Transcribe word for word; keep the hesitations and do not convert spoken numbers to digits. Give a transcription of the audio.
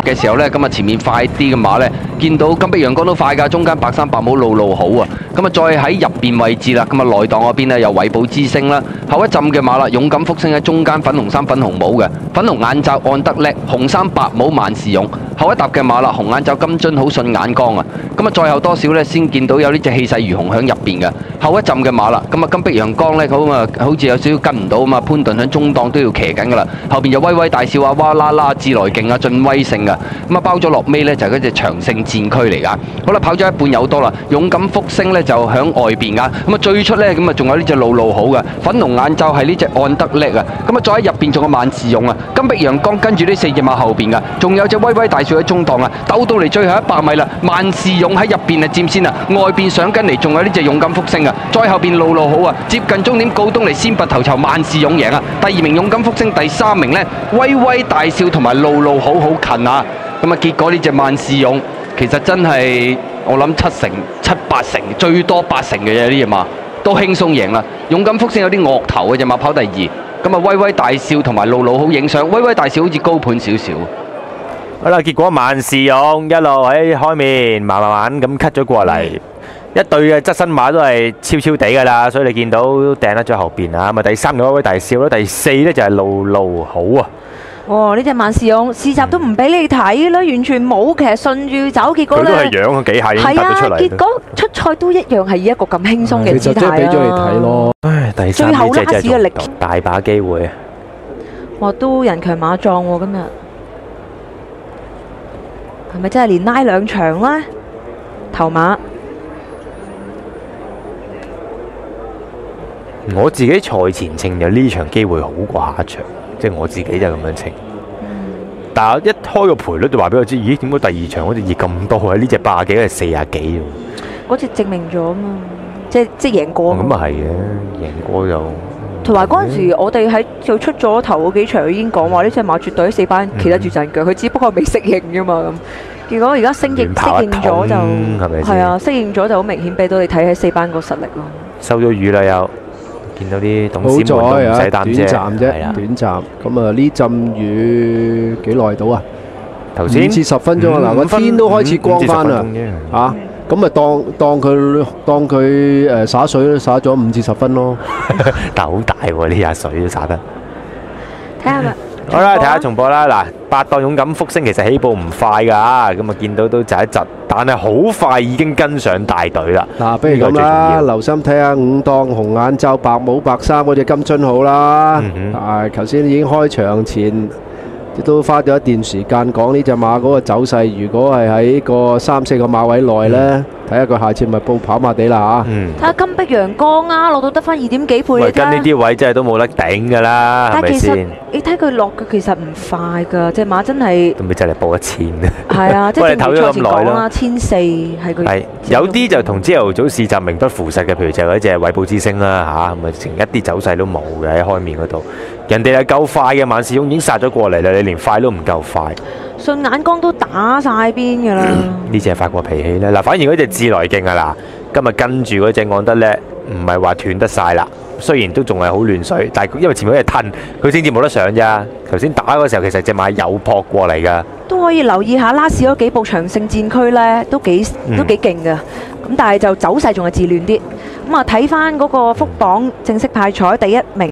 嘅時候咧，咁啊前面快啲嘅馬咧，見到金碧陽光都快㗎，中間白衫白帽路路好啊。咁啊再喺入邊位置啦，咁啊內檔嗰邊咧有偉寶之星啦，後一陣嘅馬啦，勇敢福星喺中間，粉紅衫粉紅帽嘅，粉紅眼罩按得叻，紅衫白帽萬事勇。後一搭嘅馬啦，紅眼罩金樽好順眼光啊。咁啊再後多少咧，先見到有呢隻氣勢如虹響入邊嘅。後一陣嘅馬啦，咁啊金碧陽光咧，咁啊好似有少少跟唔到啊嘛，潘頓喺中檔都要騎緊㗎啦。後邊就威威大笑啊，哇啦啦，自來勁啊，進威勝啊。咁啊包咗落尾咧就係嗰隻長勝戰區嚟㗎。好啦，跑咗一半有多啦，勇敢福星咧就響外邊㗎。咁啊最出咧咁啊仲有呢隻路路好嘅，粉紅眼罩係呢隻按得叻啊。咁啊再喺入邊仲有萬事勇啊，金碧陽光跟住呢四隻馬後邊㗎，仲有隻威威大笑喺中檔啊，鬥到嚟最後一百米啦，萬事勇喺入邊啊佔先啊，外邊上緊嚟仲有呢隻勇敢福星啊，再後邊路路好啊，接近終點告東尼先拔頭籌，萬事勇贏啊，第二名勇敢福星，第三名呢，威威大笑同埋路路好好近啊，咁啊結果呢隻萬事勇其實真係我諗七成七八成最多八成嘅啫，呢隻馬都輕鬆贏啦，勇敢福星有啲惡頭嘅隻馬跑第二，咁啊威威大笑同埋路路好影相，威威大笑好似高盤少少。 好啦，結果萬事勇一路喺開面，慢慢慢咁 cut 咗過嚟，一對嘅側身馬都係超超地噶啦，所以你見到掟得咗後邊啊。咁啊，第三個威威大笑啦，第四咧就係路路好啊。 哇！呢隻萬事勇試閘都唔俾你睇啦，完全冇，其實順住走，結果咧佢都係養佢幾下已經突咗出嚟。 結果出賽都一樣係以一個咁輕鬆嘅姿態啦。 其實即係俾咗你睇咯。 唉，第三呢隻真係大把機會啊！ 哇，都人強馬壯喎，今日。係咪真係連拉兩場呢？頭馬我自己賽前稱就呢場機會好過下一場，即係我自己就咁樣稱。嗯、但係一開個賠率就話俾我知，咦？點解第二場好似熱咁多啊？呢隻八十幾係四十幾喎。 嗰隻證明咗啊嘛，即係即係贏過。 咁啊係嘅，贏過就。 同埋嗰陣時，我哋喺就出咗頭嗰幾場已經講話呢隻馬絕對喺四班企得住陣腳，佢、嗯、只不過未適應啫嘛咁。結果而家適應適應咗就係啊，適應咗就好明顯俾到你睇喺四班個實力咯。收咗雨啦又，見到啲董事們都唔使擔遮， 短暫啫，短暫。咁啊呢陣雨幾耐到啊？ 頭先五至十分鐘啊！嗱，個天都開始光翻啦，嚇。咁咪當當佢當佢誒灑水都灑咗五至十分咯， 但係好大喎！呢下水都灑得。 睇下啦， 好啦，睇下重播啦。嗱，八檔勇敢福星其實起步唔快㗎，咁啊見到都窒一窒，但係好快已經跟上大隊啦。 嗱，不如咁啦，留心睇下五檔紅眼罩白帽白衫嗰隻金樽好啦。啊，頭先已經開場前。都花咗一段時間講呢隻馬嗰個走勢，如果係喺個三四個馬位內呢，睇下佢下次咪報跑馬地啦嚇。睇下金碧陽光啊，落到得翻二點幾倍。 喂，跟呢啲位真係都冇得頂㗎啦，係咪先？ 你睇佢落嘅其實唔快㗎，隻馬真係。 都未真係報一千啊！ 係啊，即係唞咗咁耐啦， 千四係佢。 係有啲就同朝頭早試閘名不符實嘅，譬如就係嗰隻偉寶之星啦嚇，咁啊成一啲走勢都冇嘅喺開面嗰度。人哋係夠快嘅，萬事勇已經殺咗過嚟啦，你連快都唔夠快。 順眼光都打晒邊㗎啦。 呢隻係發過脾氣咧，嗱，反而嗰隻自來勁啊嗱，今日跟住嗰隻按得咧，唔係話斷得晒啦。雖然都仲係好亂水，但係因為前面嗰隻褪，佢先至冇得上咋。頭先打嗰時候，其實隻馬有撲過嚟㗎。都可以留意下拉士嗰幾部長勝戰區咧，都幾都幾勁㗎。咁但係就走勢仲係自亂啲。咁啊睇翻嗰個福榜正式派彩第一名。